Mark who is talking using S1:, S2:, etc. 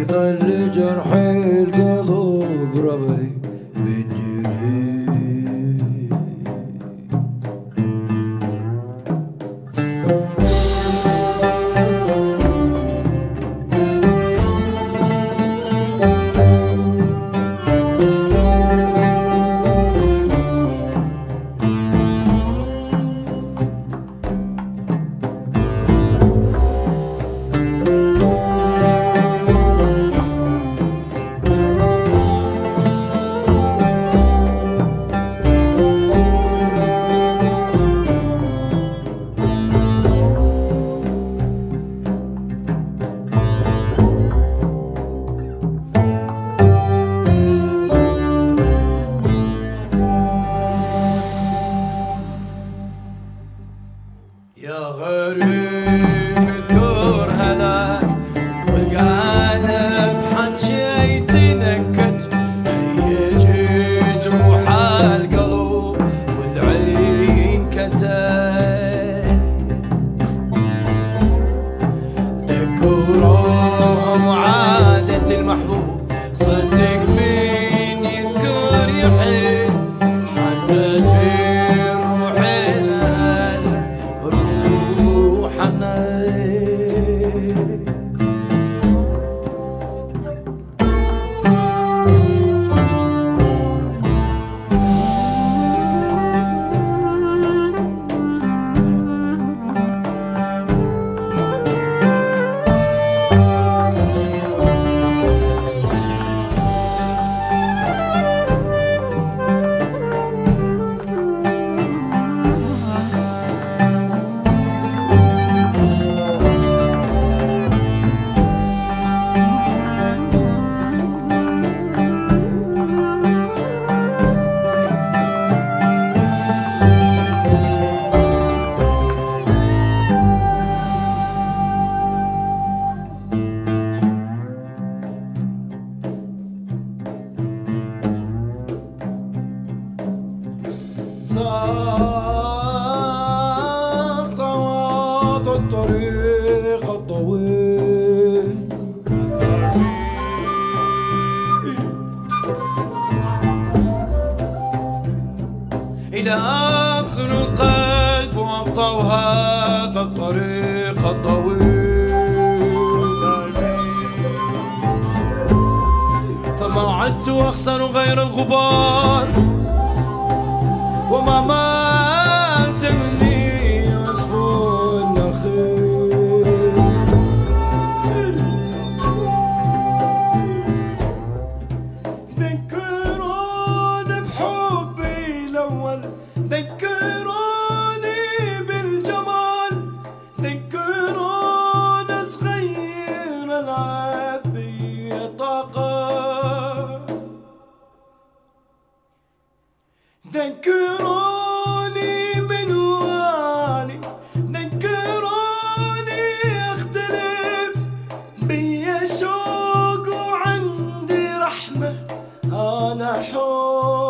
S1: يضل جرح القلب ربي بالجنين.
S2: يا غريب اذكر هلاك والقلب حجي يتنكت، هيج جروح القلب والعين كتت. ذكروهم عادة المحبوب، صدق مين يذكر يحن حنت
S1: خطوات الطريق الطويل
S2: إلى آخر القلب وأبطأ هذا الطريق الطويل، فما عدت أخسر غير الغبار وما مات مني عصفور النخيل. ذكروني بحبي الأول، ذكروني بالجمال، ذكروني صغير ألعب بي طاقة، ذكروني من والي، ذكروني اختلف بي شوق وعندي رحمة، أنا حب